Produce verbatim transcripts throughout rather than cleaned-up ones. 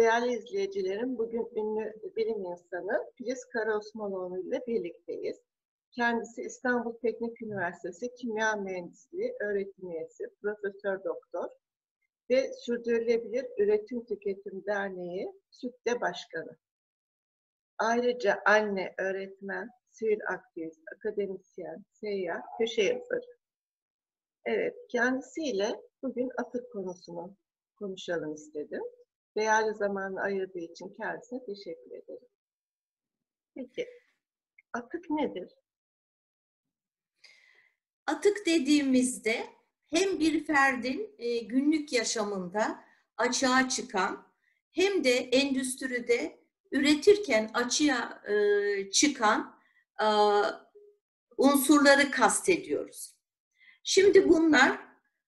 Değerli izleyicilerim, bugün ünlü bilim insanı Filiz Karaosmanoğlu ile birlikteyiz. Kendisi İstanbul Teknik Üniversitesi Kimya Mühendisliği öğretim üyesi, Profesör Doktor ve Sürdürülebilir Üretim Tüketim Derneği SÜTDE Başkanı. Ayrıca anne, öğretmen, sivil aktivist, akademisyen, seyyah, köşe yazarı. Evet, kendisiyle bugün atık konusunu konuşalım istedim. Değerli zamanını ayırdığı için kendisine teşekkür ederim. Peki, atık nedir? Atık dediğimizde hem bir ferdin e, günlük yaşamında açığa çıkan hem de endüstride üretirken açığa e, çıkan e, unsurları kastediyoruz. Şimdi bunlar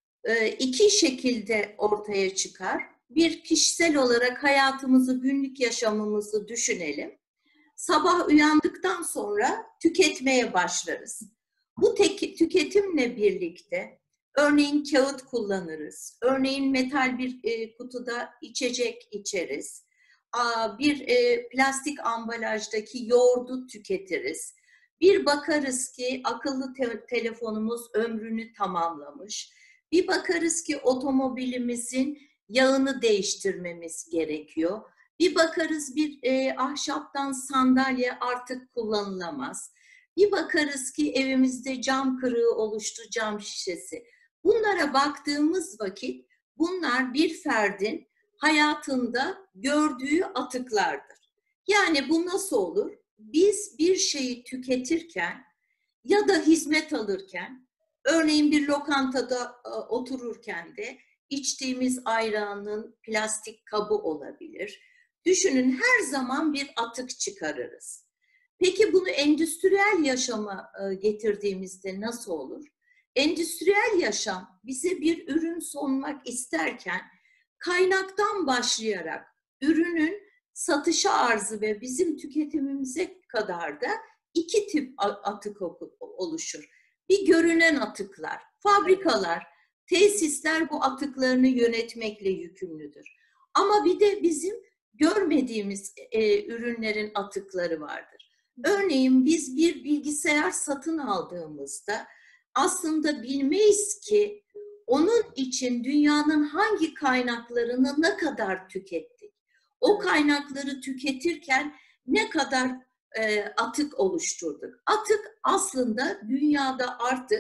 e, iki şekilde ortaya çıkar. Bir, kişisel olarak hayatımızı, günlük yaşamımızı düşünelim. Sabah uyandıktan sonra tüketmeye başlarız. Bu tüketimle birlikte örneğin kağıt kullanırız, örneğin metal bir e, kutuda içecek içeriz, Aa, bir e, plastik ambalajdaki yoğurdu tüketiriz. Bir bakarız ki akıllı te telefonumuz ömrünü tamamlamış, bir bakarız ki otomobilimizin yağını değiştirmemiz gerekiyor. Bir bakarız bir e, ahşaptan sandalye artık kullanılamaz. Bir bakarız ki evimizde cam kırığı oluştu, cam şişesi. Bunlara baktığımız vakit bunlar bir ferdin hayatında gördüğü atıklardır. Yani bu nasıl olur? Biz bir şeyi tüketirken ya da hizmet alırken, örneğin bir lokantada e, otururken de içtiğimiz ayranın plastik kabı olabilir. Düşünün, her zaman bir atık çıkarırız. Peki bunu endüstriyel yaşama getirdiğimizde nasıl olur? Endüstriyel yaşam bize bir ürün sunmak isterken kaynaktan başlayarak ürünün satışa arzı ve bizim tüketimimize kadar da iki tip atık oluşur. Bir, görünen atıklar, fabrikalar, tesisler bu atıklarını yönetmekle yükümlüdür. Ama bir de bizim görmediğimiz e, ürünlerin atıkları vardır. Örneğin biz bir bilgisayar satın aldığımızda aslında bilmeyiz ki onun için dünyanın hangi kaynaklarını ne kadar tükettik. O kaynakları tüketirken ne kadar e, atık oluşturduk. Atık aslında dünyada artık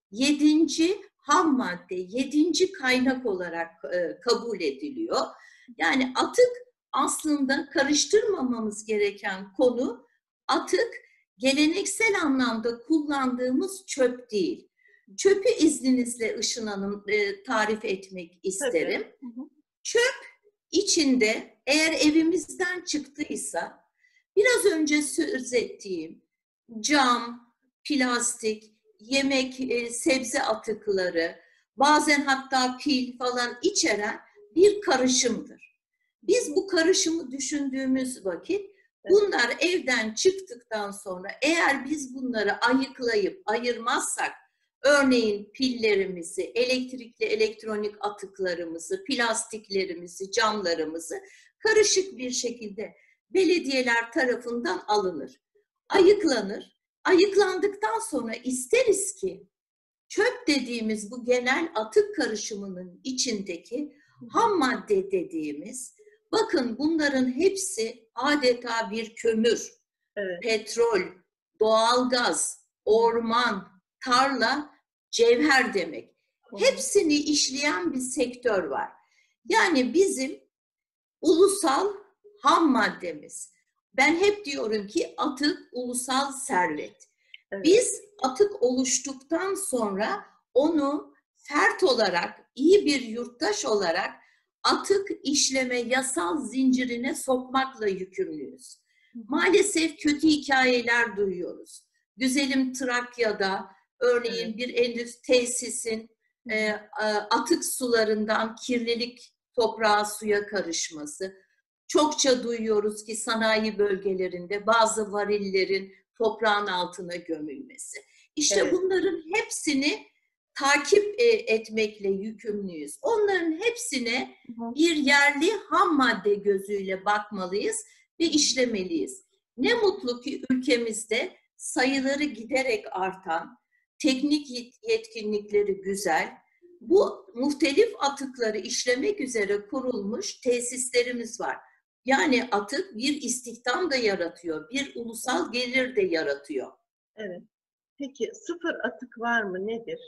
yedinci ham madde, yedinci kaynak olarak e, kabul ediliyor. Yani atık aslında karıştırmamamız gereken konu, atık geleneksel anlamda kullandığımız çöp değil. Çöpü izninizle Işın Hanım e, tarif etmek isterim. Hı hı. Çöp içinde eğer evimizden çıktıysa biraz önce söz ettiğim cam, plastik, yemek, e, sebze atıkları, bazen hatta pil falan içeren bir karışımdır. Biz bu karışımı düşündüğümüz vakit bunlar evden çıktıktan sonra eğer biz bunları ayıklayıp ayırmazsak, örneğin pillerimizi, elektrikli elektronik atıklarımızı, plastiklerimizi, camlarımızı karışık bir şekilde belediyeler tarafından alınır, ayıklanır. Ayıklandıktan sonra isteriz ki çöp dediğimiz bu genel atık karışımının içindeki ham madde dediğimiz, bakın bunların hepsi adeta bir kömür, evet, petrol, doğalgaz, orman, tarla, cevher demek. Hepsini işleyen bir sektör var. Yani bizim ulusal ham maddemiz. Ben hep diyorum ki atık ulusal servet. Evet. Biz atık oluştuktan sonra onu fert olarak, iyi bir yurttaş olarak atık işleme yasal zincirine sokmakla yükümlüyüz. Maalesef kötü hikayeler duyuyoruz. Güzelim Trakya'da örneğin evet, bir endüstri tesisin e, atık sularından kirlilik toprağa, suya karışması. Çokça duyuyoruz ki sanayi bölgelerinde bazı varillerin toprağın altına gömülmesi. İşte evet, bunların hepsini takip etmekle yükümlüyüz. Onların hepsine bir yerli ham madde gözüyle bakmalıyız ve işlemeliyiz. Ne mutlu ki ülkemizde sayıları giderek artan, teknik yetkinlikleri güzel, bu muhtelif atıkları işlemek üzere kurulmuş tesislerimiz var. Yani atık bir istihdam da yaratıyor, bir ulusal gelir de yaratıyor. Evet. Peki sıfır atık var mı? Nedir?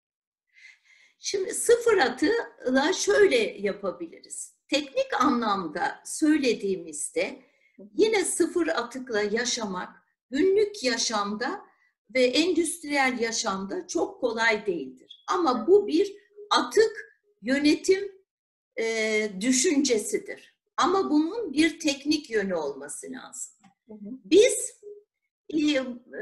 Şimdi sıfır atıkla şöyle yapabiliriz. Teknik anlamda söylediğimizde yine sıfır atıkla yaşamak günlük yaşamda ve endüstriyel yaşamda çok kolay değildir. Ama bu bir atık yönetim e, düşüncesidir. Ama bunun bir teknik yönü olması lazım. Biz e,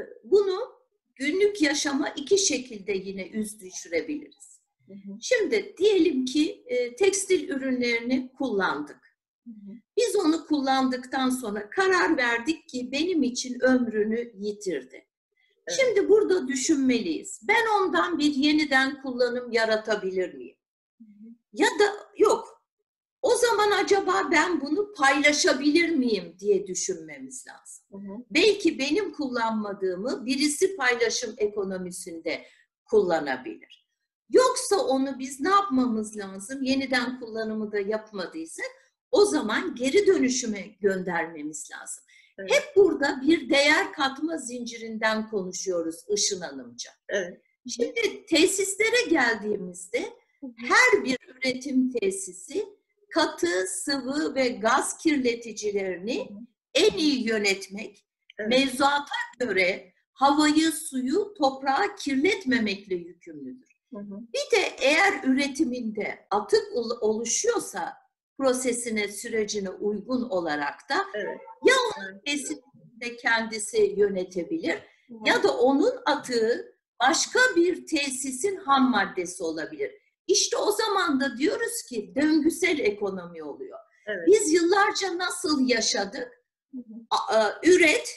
bunu günlük yaşama iki şekilde yine üz düşürebiliriz. Şimdi diyelim ki e, tekstil ürünlerini kullandık. Biz onu kullandıktan sonra karar verdik ki benim için ömrünü yitirdi. Evet. Şimdi burada düşünmeliyiz. Ben ondan bir yeniden kullanım yaratabilir miyim? Hı hı. Ya da yok. O zaman acaba ben bunu paylaşabilir miyim diye düşünmemiz lazım. Hı hı. Belki benim kullanmadığımı birisi paylaşım ekonomisinde kullanabilir. Yoksa onu biz ne yapmamız lazım? Yeniden kullanımı da yapmadıysak o zaman geri dönüşüme göndermemiz lazım. Evet. Hep burada bir değer katma zincirinden konuşuyoruz Işın Hanımcığım. Evet. Şimdi tesislere geldiğimizde hı hı. her bir üretim tesisi katı, sıvı ve gaz kirleticilerini hı hı. en iyi yönetmek, evet. mevzuata göre havayı, suyu, toprağı kirletmemekle yükümlüdür. Hı hı. Bir de eğer üretiminde atık oluşuyorsa prosesine, sürecine uygun olarak da evet. ya onun tesisinde kendisi yönetebilir hı hı. ya da onun atığı başka bir tesisin ham maddesi olabilir. İşte o zaman da diyoruz ki döngüsel ekonomi oluyor. Evet. Biz yıllarca nasıl yaşadık? Hı hı. Üret,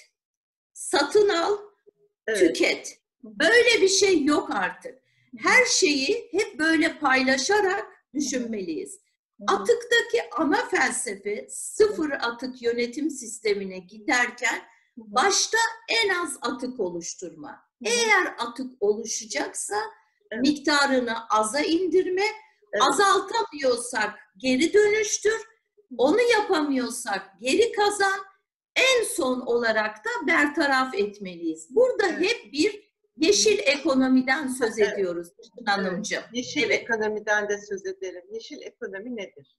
satın al, evet. tüket. Böyle bir şey yok artık. Her şeyi hep böyle paylaşarak düşünmeliyiz. Atıktaki ana felsefe sıfır atık yönetim sistemine giderken başta en az atık oluşturma. Eğer atık oluşacaksa evet. miktarını aza indirme, evet. azaltamıyorsak geri dönüştür, onu yapamıyorsak geri kazan, en son olarak da bertaraf etmeliyiz. Burada evet. hep bir yeşil ekonomiden söz evet. ediyoruz Hanımcığım. Evet. Yeşil evet. ekonomiden de söz edelim. Yeşil ekonomi nedir?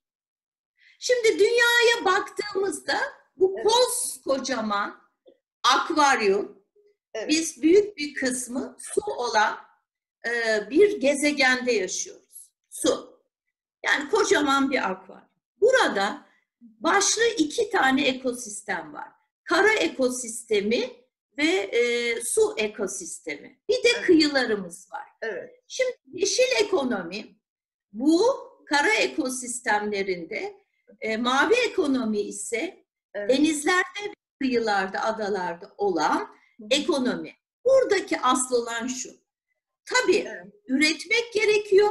Şimdi dünyaya baktığımızda bu evet. koskocaman akvaryum, evet. biz büyük bir kısmı su olan e, bir gezegende yaşıyoruz. Su. Yani kocaman bir akvaryum. Burada başlı iki tane ekosistem var. Kara ekosistemi ve e, su ekosistemi. Bir de evet. kıyılarımız var. Evet. Şimdi yeşil ekonomi bu kara ekosistemlerinde, e, mavi ekonomi ise evet. denizlerde, kıyılarda, adalarda olan Hı-hı. ekonomi. Buradaki asıl olan şu. Tabii evet. üretmek gerekiyor,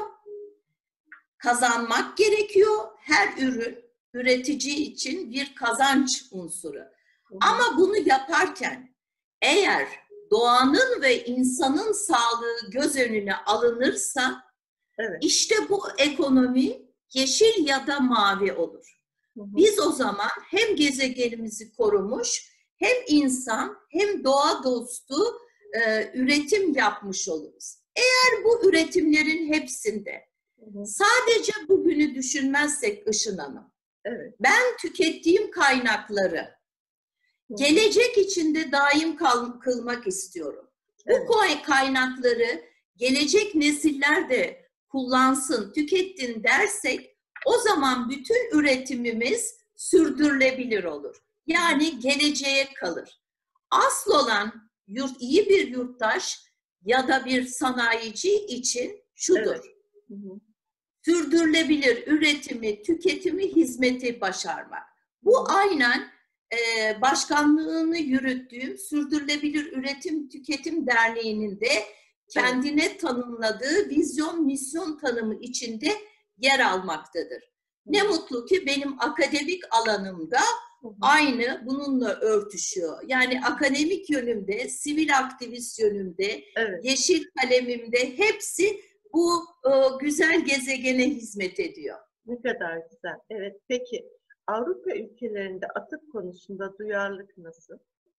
kazanmak gerekiyor. Her ürün üretici için bir kazanç unsuru. Hı-hı. Ama bunu yaparken eğer doğanın ve insanın sağlığı göz önüne alınırsa evet. işte bu ekonomi yeşil ya da mavi olur. Hı hı. Biz o zaman hem gezegenimizi korumuş, hem insan hem doğa dostu e, üretim yapmış oluruz. Eğer bu üretimlerin hepsinde hı hı. sadece bugünü düşünmezsek Işın Hanım, evet. ben tükettiğim kaynakları gelecek içinde daim kal kılmak istiyorum. Evet. Bu kaynakları gelecek nesiller de kullansın, tükettin dersek o zaman bütün üretimimiz sürdürülebilir olur. Yani geleceğe kalır. Asıl olan yurt, iyi bir yurttaş ya da bir sanayici için şudur. Evet. Hı hı. Sürdürülebilir üretimi, tüketimi, hizmeti başarmak. Bu aynen Ee, başkanlığını yürüttüğüm Sürdürülebilir Üretim Tüketim Derneği'nin de kendine tanımladığı vizyon, misyon tanımı içinde yer almaktadır. Ne mutlu ki benim akademik alanımda aynı bununla örtüşüyor. Yani akademik yönümde, sivil aktivist yönümde, Evet. yeşil kalemimde hepsi bu e, güzel gezegene hizmet ediyor. Ne kadar güzel. Evet. Peki Avrupa ülkelerinde atık konusunda duyarlılık nasıl?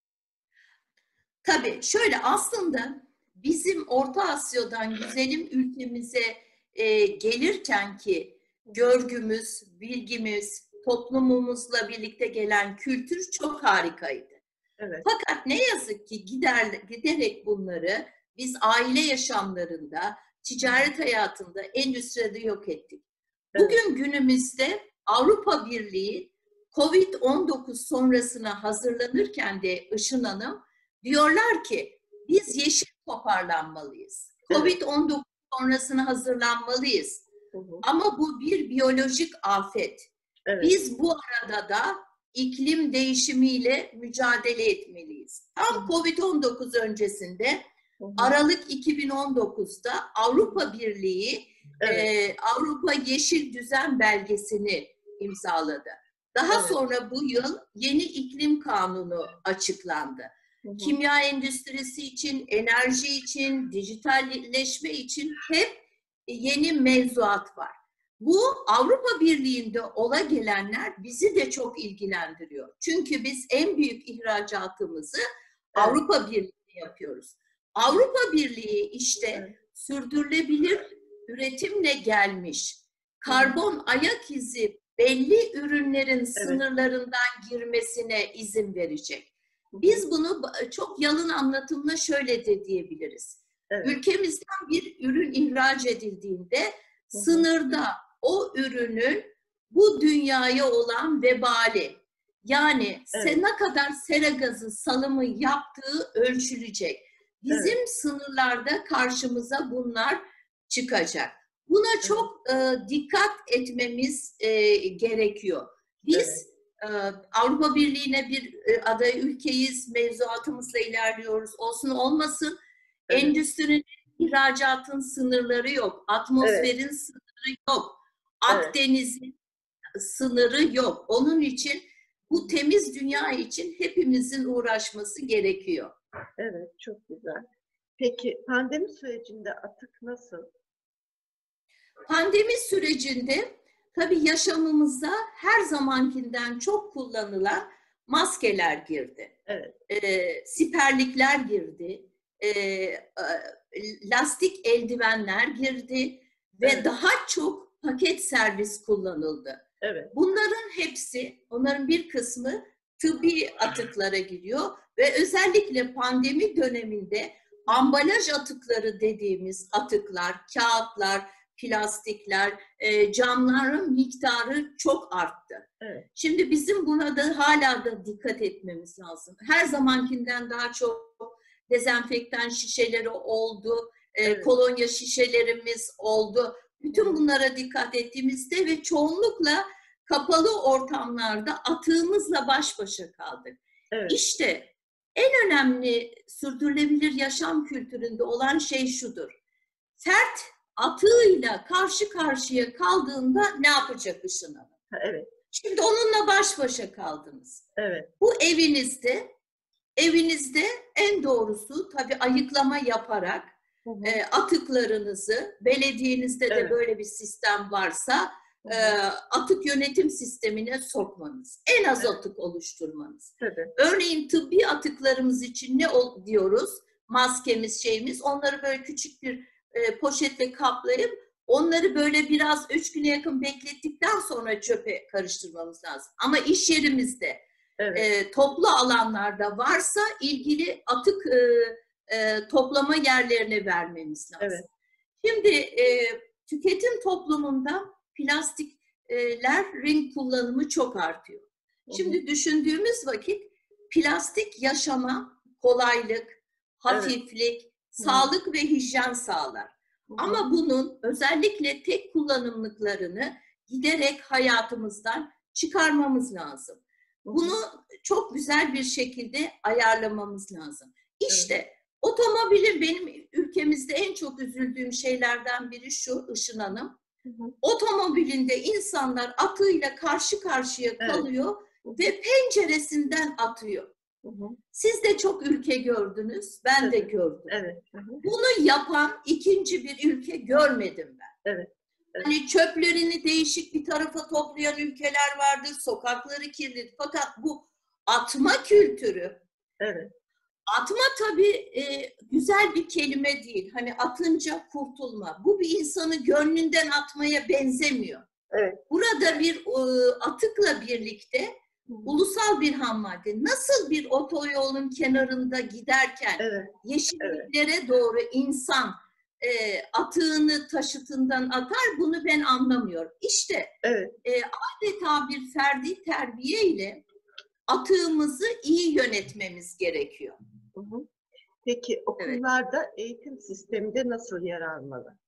Tabii şöyle aslında bizim Orta Asya'dan güzelim ülkemize e, gelirken ki görgümüz, bilgimiz, toplumumuzla birlikte gelen kültür çok harikaydı. Evet. Fakat ne yazık ki gider, giderek bunları biz aile yaşamlarında, ticaret hayatında, endüstride yok ettik. Bugün günümüzde Avrupa Birliği kovid on dokuz sonrasına hazırlanırken de Işın Hanım diyorlar ki biz yeşil toparlanmalıyız. kovid on dokuz sonrasına hazırlanmalıyız. Hı hı. Ama bu bir biyolojik afet. Evet. Biz bu arada da iklim değişimiyle mücadele etmeliyiz. Tam kovid on dokuz öncesinde Hı hı. Aralık iki bin on dokuzda Avrupa Birliği Evet. e, Avrupa Yeşil Düzen Belgesi'ni imzaladı. Daha Evet. sonra bu yıl yeni iklim kanunu açıklandı. Hı hı. Kimya endüstrisi için, enerji için, dijitalleşme için hep yeni mevzuat var. Bu Avrupa Birliği'nde ola gelenler bizi de çok ilgilendiriyor. Çünkü biz en büyük ihracatımızı Evet. Avrupa Birliği'ne yapıyoruz. Avrupa Birliği işte Evet. sürdürülebilir üretimle gelmiş, karbon ayak izi belli ürünlerin sınırlarından girmesine izin verecek. Biz bunu çok yalın anlatımla şöyle de diyebiliriz. Evet. Ülkemizden bir ürün ihraç edildiğinde sınırda o ürünün bu dünyaya olan vebali, yani Evet. ne kadar sera gazı salımı yaptığı ölçülecek. Bizim Evet. sınırlarda karşımıza bunlar çıkacak. Buna Evet. çok e, dikkat etmemiz e, gerekiyor. Biz Evet. e, Avrupa Birliği'ne bir e, aday ülkeyiz, mevzuatımızla ilerliyoruz. Olsun olmasın, Evet. endüstrinin, ihracatın sınırları yok, atmosferin Evet. sınırı yok, Evet. Akdeniz'in sınırı yok. Onun için bu temiz dünya için hepimizin uğraşması gerekiyor. Evet, çok güzel. Peki pandemi sürecinde atık nasıl? Pandemi sürecinde tabii yaşamımıza her zamankinden çok kullanılan maskeler girdi. Evet. E, siperlikler girdi. E, e, lastik eldivenler girdi. Ve Evet. daha çok paket servis kullanıldı. Evet. Bunların hepsi, onların bir kısmı tıbbi atıklara giriyor. Ve özellikle pandemi döneminde ambalaj atıkları dediğimiz atıklar, kağıtlar, plastikler, e, camların miktarı çok arttı. Evet. Şimdi bizim buna da hala da dikkat etmemiz lazım. Her zamankinden daha çok dezenfektan şişeleri oldu, e, Evet. kolonya şişelerimiz oldu. Bütün bunlara dikkat ettiğimizde ve çoğunlukla kapalı ortamlarda atığımızla baş başa kaldık. Evet. İşte en önemli sürdürülebilir yaşam kültüründe olan şey şudur. Fert atığıyla karşı karşıya kaldığında ne yapacak Işın Hanım? Evet. Şimdi onunla baş başa kaldınız. Evet. Bu evinizde, evinizde en doğrusu tabii ayıklama yaparak Hı hı. e, atıklarınızı, belediyenizde de Evet. böyle bir sistem varsa Hı e, hı. atık yönetim sistemine sokmanız, en az Evet. atık oluşturmanız. Tabii. Örneğin tıbbi atıklarımız için ne ol- diyoruz? Maskemiz, şeyimiz, onları böyle küçük bir e, poşetle kaplayıp onları böyle biraz üç güne yakın beklettikten sonra çöpe karıştırmamız lazım. Ama iş yerimizde, Evet. e, toplu alanlarda varsa ilgili atık e, e, toplama yerlerine vermemiz lazım. Evet. Şimdi e, tüketim toplumunda plastiklerin kullanımı çok artıyor. Hı hı. Şimdi düşündüğümüz vakit plastik yaşama kolaylık, hafiflik, sağlık ve hijyen sağlar. Hı hı. Ama bunun özellikle tek kullanımlıklarını giderek hayatımızdan çıkarmamız lazım. Hı hı. Bunu çok güzel bir şekilde ayarlamamız lazım. İşte Otomobilin benim ülkemizde en çok üzüldüğüm şeylerden biri şu Işın Hanım. Hı hı. Otomobilinde insanlar atığıyla karşı karşıya Evet. kalıyor ve penceresinden atıyor. Hı hı. Siz de çok ülke gördünüz, ben de Tabii. gördüm. Evet. Hı hı. Bunu yapan ikinci bir ülke görmedim ben. Evet. Evet. Hani çöplerini değişik bir tarafa toplayan ülkeler vardır, sokakları kirli. Fakat bu atma kültürü, Evet. atma tabii e, güzel bir kelime değil. Hani atınca kurtulma. Bu bir insanı gönlünden atmaya benzemiyor. Evet. Burada bir e, atıkla birlikte Hı hı. ulusal bir ham madde. Nasıl bir otoyolun kenarında giderken Evet. yeşilliklere doğru insan e, atığını taşıtından atar, bunu ben anlamıyorum. İşte Evet. e, adeta bir ferdi terbiye ile atığımızı iyi yönetmemiz gerekiyor. Hı hı. Peki okullarda eğitim sisteminde nasıl yer almalı?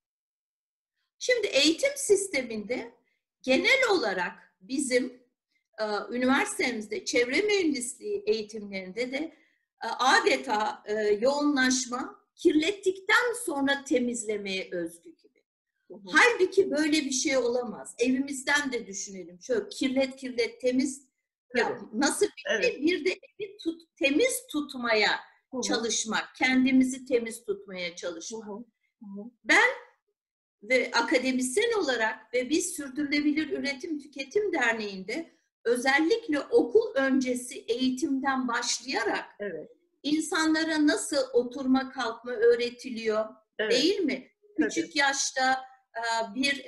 Şimdi eğitim sisteminde genel olarak bizim e, üniversitemizde çevre mühendisliği eğitimlerinde de e, adeta e, yoğunlaşma kirlettikten sonra temizlemeye özgü gibi. Hı hı. Halbuki böyle bir şey olamaz. Evimizden de düşünelim. Şöyle kirlet kirlet temiz yap. Tabii. Nasıl bir şey? Evet. Bir de evi tut, temiz tutmaya Hı hı. çalışmak. Kendimizi temiz tutmaya Hı çalışmak. hı. Hı hı. Ben ve akademisyen olarak ve biz Sürdürülebilir Üretim Tüketim Derneği'nde özellikle okul öncesi eğitimden başlayarak Evet. insanlara nasıl oturma kalkma öğretiliyor, Evet. değil mi? Tabii. Küçük yaşta bir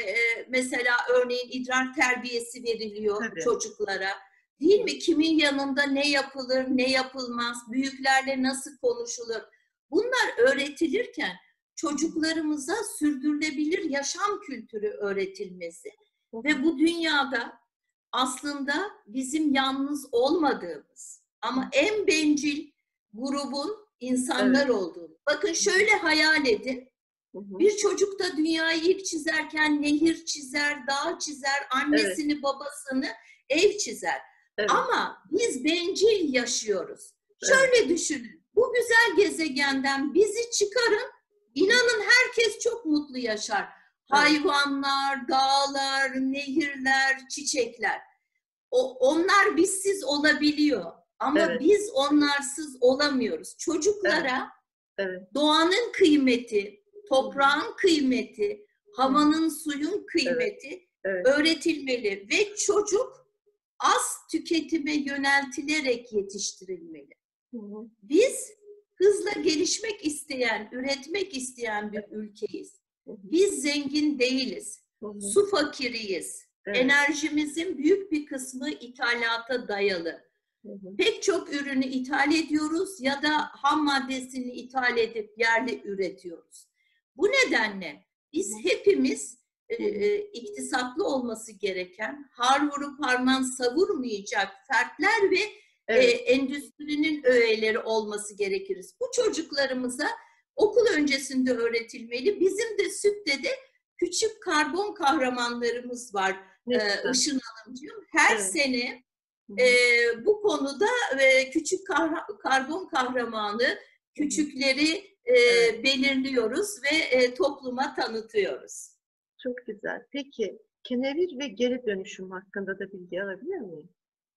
mesela örneğin idrar terbiyesi veriliyor Tabii. çocuklara. Değil mi? Kimin yanında ne yapılır, ne yapılmaz, büyüklerle nasıl konuşulur? Bunlar öğretilirken çocuklarımıza sürdürülebilir yaşam kültürü öğretilmesi Hı hı. ve bu dünyada aslında bizim yalnız olmadığımız ama en bencil grubun insanlar Evet. olduğunu. Bakın şöyle hayal edin. Hı hı. Bir çocuk da dünyayı ilk çizerken nehir çizer, dağ çizer, annesini, Evet. babasını, ev çizer. Evet. Ama biz bencil yaşıyoruz. Evet. Şöyle düşünün. Bu güzel gezegenden bizi çıkarın. İnanın herkes çok mutlu yaşar. Evet. Hayvanlar, dağlar, nehirler, çiçekler. O, onlar bizsiz olabiliyor. Ama Evet. biz onlarsız olamıyoruz. Evet. Çocuklara Evet. doğanın kıymeti, Hı hı. toprağın kıymeti, Hı hı. havanın, suyun Evet. kıymeti Evet. öğretilmeli ve çocuk az tüketime yöneltilerek yetiştirilmeli. Hı hı. Biz hızla gelişmek isteyen, üretmek isteyen bir ülkeyiz. Hı hı. Biz zengin değiliz. Hı hı. Su fakiriyiz. Evet. Enerjimizin büyük bir kısmı ithalata dayalı. Hı hı. Pek çok ürünü ithal ediyoruz ya da ham maddesini ithal edip yerli üretiyoruz. Bu nedenle biz Hı hı. hepimiz e, Hı hı. e, iktisatlı olması gereken, har vurup harman savurmayacak fertler ve e, Evet. endüstrinin öğeleri olması gerekiriz. Bu çocuklarımıza okul öncesinde öğretilmeli. Bizim de SÜP'te de küçük karbon kahramanlarımız var Ne e, güzel. Işın Hanımcığım. Her Evet. sene Hı e, hı. bu konuda e, küçük kahra, karbon kahramanı, Hı hı. küçükleri e, Evet. belirliyoruz ve e, topluma tanıtıyoruz. Çok güzel. Peki kenevir ve geri dönüşüm hakkında da bilgi alabilir miyim?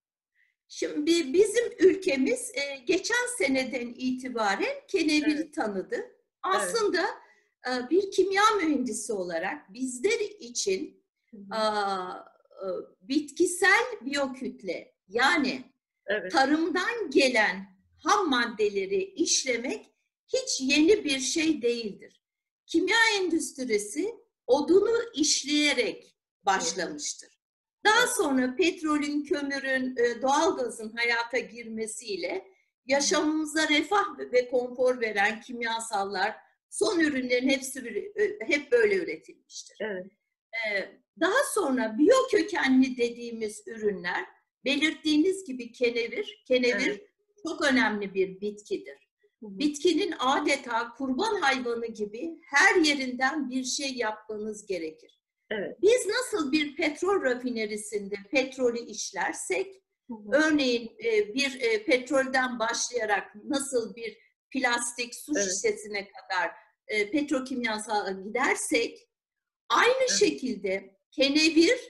Şimdi bizim ülkemiz e, geçen seneden itibaren keneviri Evet. tanıdı. Evet. Aslında e, bir kimya mühendisi olarak bizler için Hı e, hı. e, bitkisel biyokütle, yani Evet. tarımdan gelen ham maddeleri işlemek hiç yeni bir şey değildir. Kimya endüstrisi odunu işleyerek Hı hı. başlamıştır. Daha Evet. sonra petrolün, kömürün, e, doğalgazın hayata girmesiyle Hı hı. yaşamımıza refah ve konfor veren kimyasallar, son ürünlerin hepsi e, hep böyle üretilmiştir. Evet. Ee, Daha sonra biyo kökenli dediğimiz ürünler, belirttiğiniz gibi kenevir, kenevir Evet. çok önemli bir bitkidir. Hı hı. Bitkinin adeta kurban hayvanı gibi her yerinden bir şey yapmanız gerekir. Evet. Biz nasıl bir petrol rafinerisinde petrolü işlersek, Hı hı. örneğin bir petrolden başlayarak nasıl bir plastik, su Evet. şişesine kadar e, petrokimyasala gidersek, aynı Evet. şekilde kenevir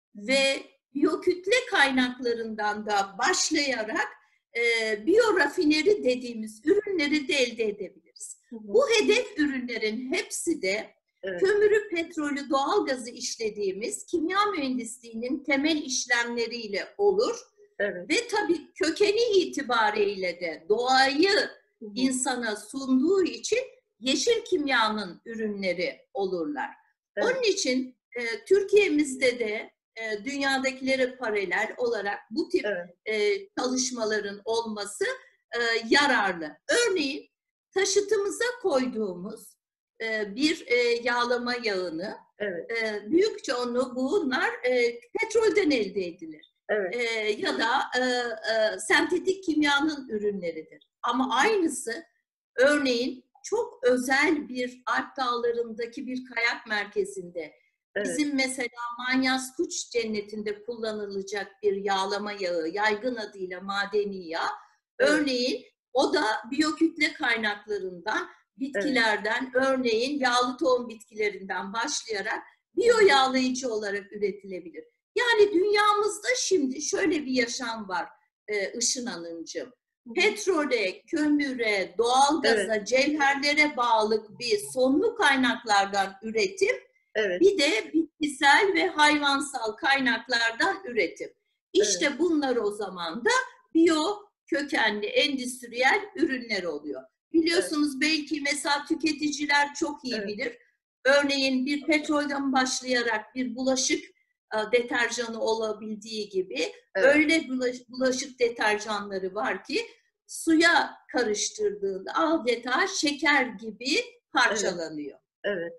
ve biyokütle kaynaklarından da başlayarak e, biyorafineri dediğimiz ürünleri de elde edebiliriz. Hı hı. Bu hedef ürünlerin hepsi de Evet. kömürü, petrolü, doğalgazı işlediğimiz kimya mühendisliğinin temel işlemleriyle olur. Evet. Ve tabii kökeni itibariyle de doğayı Hı hı. insana sunduğu için yeşil kimyanın ürünleri olurlar. Evet. Onun için e, Türkiye'mizde de e, dünyadakilere paralel olarak bu tip Evet. e, çalışmaların olması e, yararlı. Örneğin taşıtımıza koyduğumuz e, bir e, yağlama yağını, Evet. e, büyük çoğunluğu bunlar e, petrolden elde edilir. Evet. E, ya da e, e, sentetik kimyanın ürünleridir. Ama aynısı örneğin çok özel bir Alp Dağları'ndaki bir kayak merkezinde, Evet. bizim mesela Manyas Kuç Cenneti'nde kullanılacak bir yağlama yağı, yaygın adıyla madeni yağ, Evet. örneğin o da biyokütle kaynaklarından, bitkilerden, örneğin yağlı tohum bitkilerinden başlayarak biyo yağlayıcı olarak üretilebilir. Yani dünyamızda şimdi şöyle bir yaşam var e, Işın Hanımcığım. Petrole, kömüre, doğalgaza, Evet. cevherlere bağlı bir sonlu kaynaklardan üretim, Evet. bir de bitkisel ve hayvansal kaynaklardan üretim. İşte Evet. bunlar o zaman da biyo kökenli endüstriyel ürünler oluyor. Biliyorsunuz evet. Belki mesela tüketiciler çok iyi Evet. bilir. Örneğin bir petrolden başlayarak bir bulaşık e, deterjanı olabildiği gibi evet. Öyle bulaş, bulaşık deterjanları var ki suya karıştırdığında adeta şeker gibi parçalanıyor. Evet. Evet.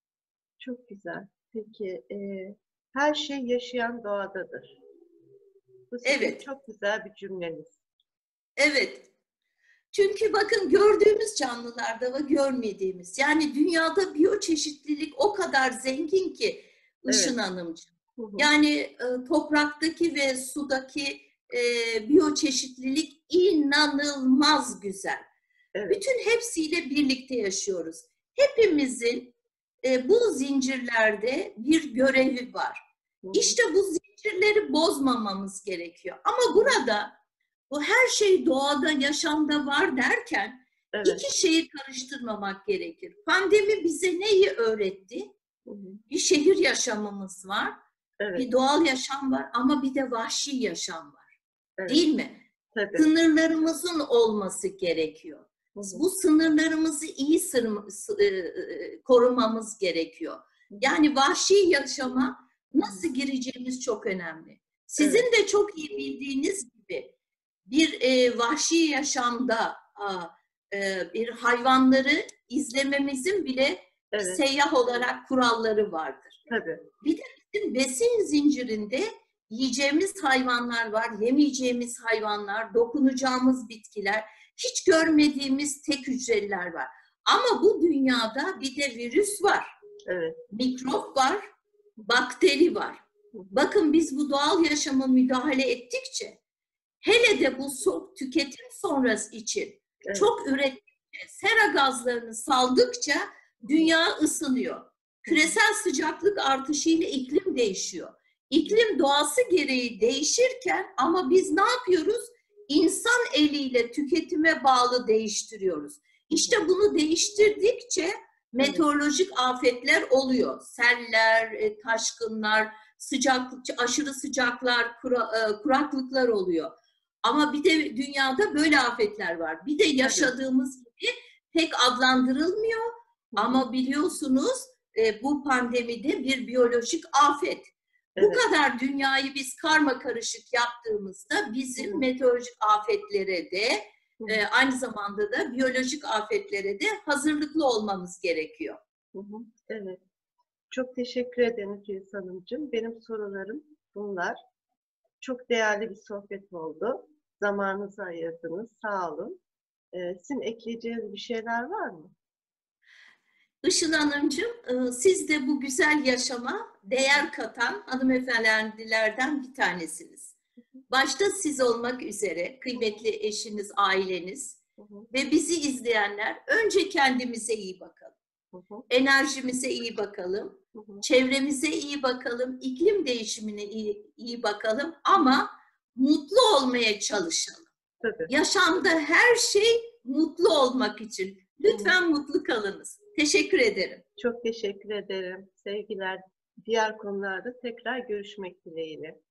Çok güzel. Peki e, her şey yaşayan doğadadır. Bu sizin evet. Çok güzel bir cümleniz. Evet. Çünkü bakın gördüğümüz canlılarda ve görmediğimiz. Yani dünyada biyoçeşitlilik o kadar zengin ki Işın evet. Hanımcığım. Hı hı. Yani e, topraktaki ve sudaki e, biyoçeşitlilik inanılmaz güzel. Evet. Bütün hepsiyle birlikte yaşıyoruz. Hepimizin e, bu zincirlerde bir görevi var. Hı hı. İşte bu zincirleri bozmamamız gerekiyor. Ama burada bu her şey doğada, yaşamda var derken evet. iki şeyi karıştırmamak gerekir. Pandemi bize neyi öğretti? Hı hı. Bir şehir yaşamımız var, evet. Bir doğal yaşam var ama bir de vahşi yaşam var. Evet. Değil mi? Tabii. Sınırlarımızın olması gerekiyor. Hı hı. Bu sınırlarımızı iyi korumamız gerekiyor. Hı hı. Yani vahşi yaşama nasıl gireceğimiz çok önemli. Sizin evet. de çok iyi bildiğiniz gibi bir e, vahşi yaşamda a, e, bir hayvanları izlememizin bile evet. Seyyah olarak kuralları vardır. Tabii. Bir de bizim besin zincirinde yiyeceğimiz hayvanlar var, yemeyeceğimiz hayvanlar, dokunacağımız bitkiler, hiç görmediğimiz tek hücreliler var. Ama bu dünyada bir de virüs var, evet. Mikrop var, bakteri var. Bakın biz bu doğal yaşama müdahale ettikçe, hele de bu soğuk tüketim sonrası için evet. Çok ürettikçe, sera gazlarını saldıkça dünya ısınıyor. Küresel sıcaklık artışıyla iklim değişiyor. İklim doğası gereği değişirken ama biz ne yapıyoruz? İnsan eliyle tüketime bağlı değiştiriyoruz. İşte bunu değiştirdikçe meteorolojik afetler oluyor. Seller, taşkınlar, sıcaklık, aşırı sıcaklar, kura, kuraklıklar oluyor. Ama bir de dünyada böyle afetler var. Bir de yaşadığımız gibi pek adlandırılmıyor. Hı. Ama biliyorsunuz e, bu pandemide bir biyolojik afet. Evet. Bu kadar dünyayı biz karma karışık yaptığımızda bizim Hı. meteorolojik afetlere de e, aynı zamanda da biyolojik afetlere de hazırlıklı olmamız gerekiyor. Hı hı. Evet. Çok teşekkür ederim Filiz Hanımcığım. Benim sorularım bunlar. Çok değerli bir sohbet oldu. Zamanınızı ayırdınız. Sağ olun. Ee, sizin ekleyeceğiniz bir şeyler var mı? Işın Hanımcığım, siz de bu güzel yaşama değer katan hanımefendilerden bir tanesiniz. Başta siz olmak üzere kıymetli eşiniz, aileniz, Hı hı. ve bizi izleyenler önce kendimize iyi bakalım. Hı hı. Enerjimize iyi bakalım. Hı hı. Çevremize iyi bakalım. İklim değişimine iyi, iyi bakalım. Ama mutlu olmaya çalışalım. Tabii. Yaşamda her şey mutlu olmak için. Lütfen mutlu kalınız. Teşekkür ederim. Çok teşekkür ederim. Sevgiler. Diğer konularda tekrar görüşmek dileğiyle.